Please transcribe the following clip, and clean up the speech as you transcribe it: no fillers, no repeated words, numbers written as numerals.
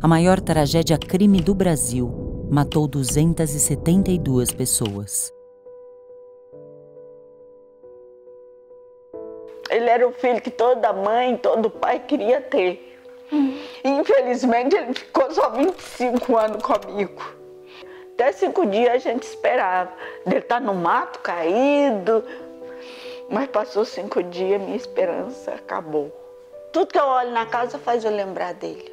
A maior tragédia crime do Brasil matou 272 pessoas. Ele era o filho que toda mãe, todo pai queria ter. Infelizmente, ele ficou só 25 anos comigo. Até 5 dias a gente esperava. Ele tá no mato, caído. Mas passou 5 dias, minha esperança acabou. Tudo que eu olho na casa faz eu lembrar dele.